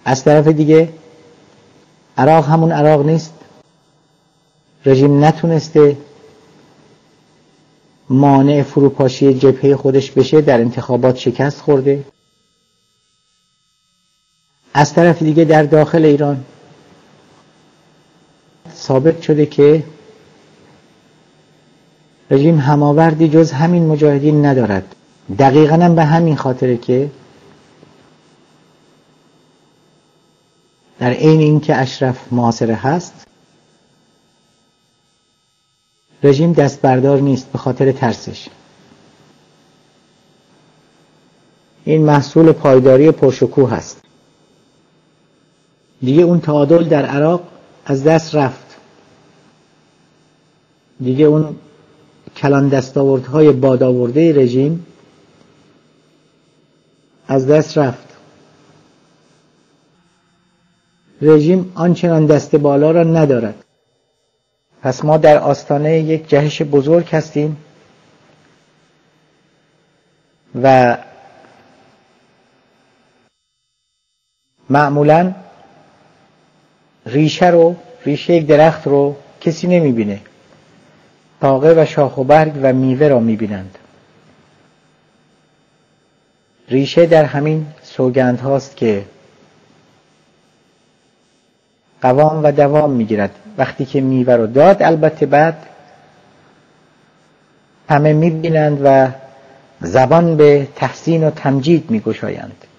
از طرف دیگه عراق همون عراق نیست. رژیم نتونسته مانع فروپاشی جبهه خودش بشه، در انتخابات شکست خورده. از طرف دیگه در داخل ایران ثابت شده که رژیم هماوردی جز همین مجاهدین ندارد. دقیقاً هم به همین خاطره که در عین اینکه اشرف محاصره هست، رژیم دست بردار نیست به خاطر ترسش. این محصول پایداری پرشکوه هست. دیگه اون تعادل در عراق از دست رفت. دیگه اون کلان دستاوردهای بادآورده رژیم از دست رفت. رژیم آنچنان دست بالا را ندارد. پس ما در آستانه یک جهش بزرگ هستیم و معمولاً ریشه یک درخت رو کسی نمیبینه. ساقه و شاخ و برگ و میوه را میبینند. ریشه در همین سوگند هاست که قوام و دوام میگیرد. وقتی که میوه رو داد، البته بعد همه میبینند و زبان به تحسین و تمجید میگشایند.